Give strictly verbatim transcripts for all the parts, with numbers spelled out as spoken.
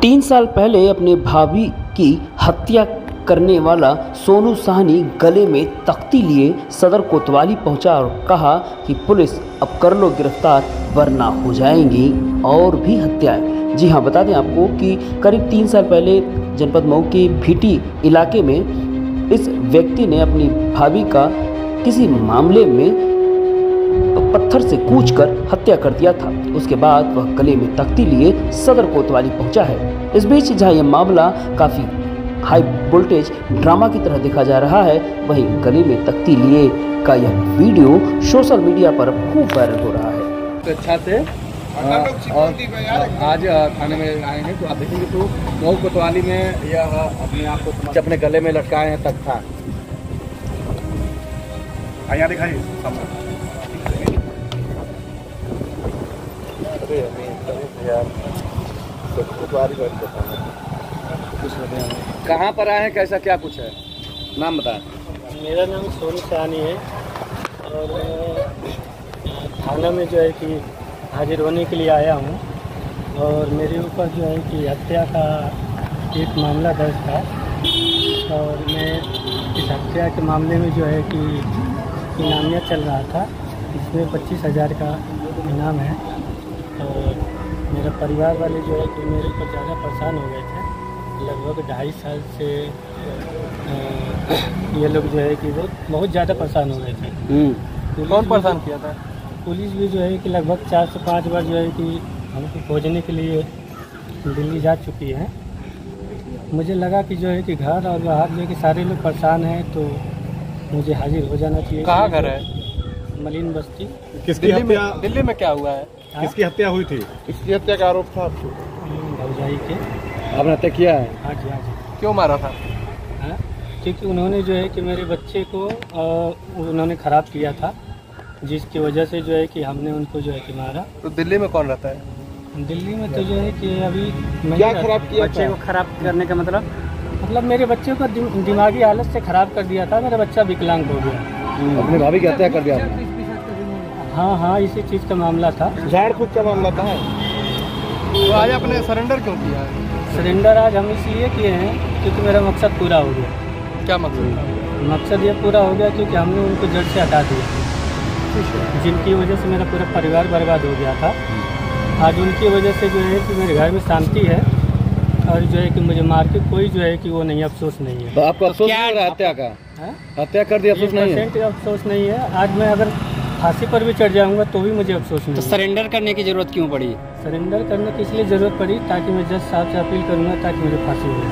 तीन साल पहले अपने भाभी की हत्या करने वाला सोनू साहनी गले में तख्ती लिए सदर कोतवाली पहुंचा और कहा कि पुलिस अब कर लो गिरफ्तार वरना हो जाएंगी और भी हत्याएं। जी हां, बता दें आपको कि करीब तीन साल पहले जनपद मऊ के भीटी इलाके में इस व्यक्ति ने अपनी भाभी का किसी मामले में पत्थर से कूचकर हत्या कर दिया था। उसके बाद वह गले में तख्ती लिए सदर कोतवाली पहुंचा है। इस बीच जहां यह मामला काफी हाई वोल्टेज ड्रामा की तरह देखा जा रहा है, वहीं गले में तख्ती लिए का यह वीडियो सोशल मीडिया पर खूब वायरल हो रहा है। तो अच्छा से और आज थाने में आए हैं तो आप देखेंगे तो मऊ कोतवाली में यह अपने आप को अपने गले में लटकाए हैं तख्ता। आया दिखाइए कहाँ पर आए हैं, कैसा क्या कुछ है, नाम बताएं। मेरा नाम सोनू साहनी है और मैं थाना में जो है कि हाजिर होने के लिए आया हूँ और मेरे ऊपर जो है कि हत्या का एक मामला दर्ज था और मैं इस हत्या के मामले में जो है कि इनामिया चल रहा था, इसमें पच्चीस हज़ार का इनाम है। और मेरा परिवार वाले जो है कि मेरे ऊपर ज़्यादा परेशान हो गए थे। लगभग ढाई साल से ये लोग जो है कि वो बहुत ज़्यादा परेशान हो गए थे। कौन परेशान किया था? पुलिस भी जो है कि लगभग चार से पाँच बार जो है कि हमको खोजने के लिए दिल्ली जा चुकी है। मुझे लगा कि जो है कि घर और बाहर जो है कि सारे लोग परेशान हैं तो मुझे हाजिर हो जाना चाहिए। कहाँ घर है? मलिन बस्ती। किसकी दिल्ली में, हत्या? दिल्ली में क्या हुआ है? किसकी हत्या हुई थी? किसकी हत्या का आरोप था आपको? भौजाई के। आपने हत्या किया है? हाँ जी, हाँ जी। क्यों मारा था? हाँ, क्योंकि उन्होंने जो है कि मेरे बच्चे को आ, उन्होंने ख़राब किया था, जिसकी वजह से जो है कि हमने उनको जो है कि मारा। तो दिल्ली में कौन रहता है? दिल्ली में तो जो है कि अभी क्या खराब किया? बच्चे को खराब करने का मतलब मतलब मेरे बच्चे को दिमागी हालत से ख़राब कर दिया था। मेरा बच्चा विकलांग हो गया। अपनी भाभी की हत्या कर दिया आपने? हाँ हाँ, इसी चीज़ का मामला था। झाड़ फूक का मामला था। तो आज आपने सरेंडर क्यों किया है? सरेंडर आज हम इसलिए किए हैं क्योंकि मेरा मकसद पूरा हो गया। क्या मकसद? मकसद ये पूरा हो गया क्योंकि हमने उनको जड़ से हटा दिया, जिनकी वजह से मेरा पूरा परिवार बर्बाद हो गया था। आज उनकी वजह से जो है कि मेरे घर में शांति है और जो है कि मुझे मार के कोई जो है कि वो नहीं, अफसोस नहीं है। तो आपको अफसोस नहीं हो रहा हत्या का? हत्या कर दिया, अफसोस नहीं है? अफसोस नहीं है। आज मैं अगर फांसी पर भी चढ़ जाऊंगा तो भी मुझे अफसोस नहीं। तो सरेंडर करने की जरूरत क्यों पड़ी? सरेंडर करने की इसलिए ज़रूरत पड़ी ताकि मैं जज साहब से अपील करूंगा ताकि मुझे फांसी हो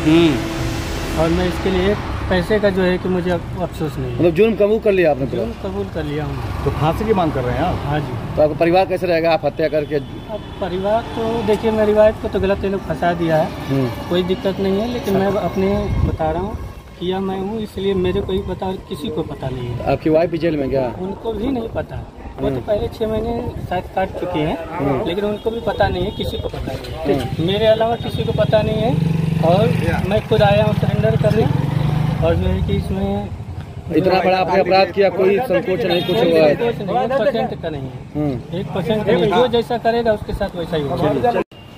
जाए। और मैं इसके लिए पैसे का जो है कि मुझे अफसोस नहीं है। मतलब जुर्म कबूल कर लिया आपने? जुर्म कबूल कर लिया हूँ। तो फांसी की मांग कर रहे हैं आप? हाँ जी। तो आपका परिवार कैसे रहेगा आप हत्या करके? अब परिवार तो देखिए, मेरी वाइफ को तो गलत ये लोग फंसा दिया है, कोई दिक्कत नहीं है, लेकिन मैं अपने बता रहा हूँ किया मैं हूँ, इसलिए मेरे को ही पता और किसी को पता नहीं है। आपकी वाइफ भी जेल में क्या? उनको भी नहीं पता। वो तो पहले छः महीने शायद काट चुके हैं, लेकिन उनको भी पता नहीं है, किसी को पता नहीं है। मेरे अलावा किसी को पता नहीं है और मैं खुद आया हूँ सरेंडर करने। और जो है कि इसमें इतना बड़ा आपने अपराध किया, कोई संकोच नहीं, कुछ हुआ है? एक परसेंट का नहीं है, एक परसेंट का नहीं। जो जैसा करेगा उसके साथ वैसा ही होगा।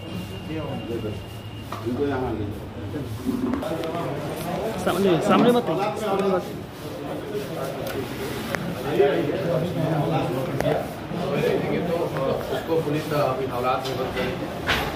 सामने सामने मत उसको पुलिस अभी हालात में बच गई।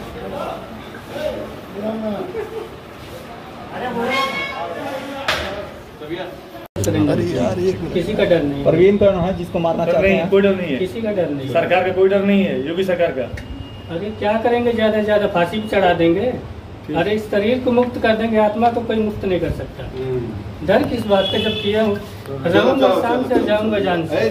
अरे यार, ये किसी का डर नहीं। परवीन का है जिसको मारना चाहते हैं, कोई डर नहीं है। किसी का डर नहीं। सरकार का कोई डर नहीं है, योगी सरकार का। अरे क्या करेंगे, ज्यादा से ज्यादा फांसी भी चढ़ा देंगे। अरे इस शरीर को मुक्त कर देंगे, आत्मा को कोई मुक्त नहीं कर सकता। डर किस बात का? जब किया हूँ रहूंगा शाम से, जाऊंगा जान से।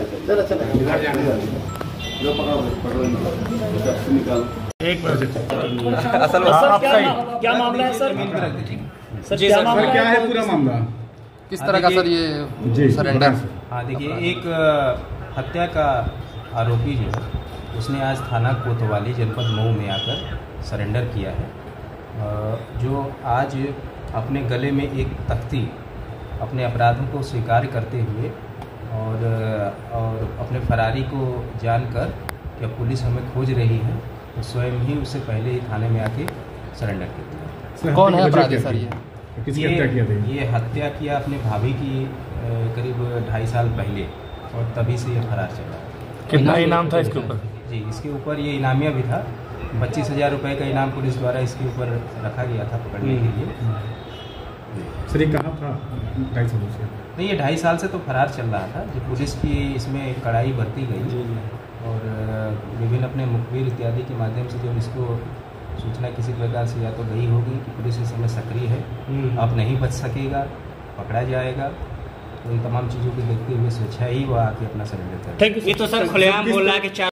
एक असल क्या मामला है सर? सर क्या मामला क्या है? पूरा मामला किस तरह का सर ये सरेंडर? हाँ देखिए, एक हत्या का आरोपी जो है उसने आज थाना कोतवाली जनपद मऊ में आकर सरेंडर किया है। जो आज अपने गले में एक तख्ती अपने अपराधों को स्वीकार करते हुए और और अपने फरारी को जानकर कि पुलिस हमें खोज रही है, तो स्वयं ही उससे पहले ही थाने में आके सरेंडर कर दिया। कौन है अपराधी सर? ये किसकी हत्या किया था? ये हत्या किया अपने भाभी की अ, करीब ढाई साल पहले, और तभी से ये फरार चला। कितना इनाम था इसके ऊपर? जी, इसके ऊपर ये इनामिया भी था। पच्चीस हजार रुपये का इनाम पुलिस द्वारा इसके ऊपर रखा गया था पकड़ने के लिए। सर ये कहाँ था ढाई सालों से? नहीं, ये ढाई साल से तो फरार चल रहा था। जो पुलिस की इसमें कड़ाई बरती गई और विभिन्न अपने मुखबिर इत्यादि के माध्यम से जो इसको सूचना किसी प्रकार से या तो गई होगी कि पुलिस इस समय सक्रिय है, अब नहीं बच सकेगा, पकड़ा जाएगा, तो इन तमाम चीज़ों को देखते हुए स्वेच्छा ही वो आके अपना सरेंडर कर। ये तो सर खुलेआम बोल रहा है कि चार